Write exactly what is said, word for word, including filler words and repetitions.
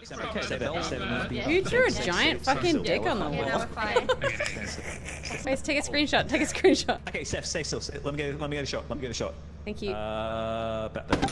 Okay, seven, seven, Who drew a giant fucking dick on the Yeah, now wall? we're fine. Wait, take a screenshot. Take a screenshot. Okay, Seth, stay still. Let me go. Let me get a shot. Let me get a shot. Thank you. Uh, back there.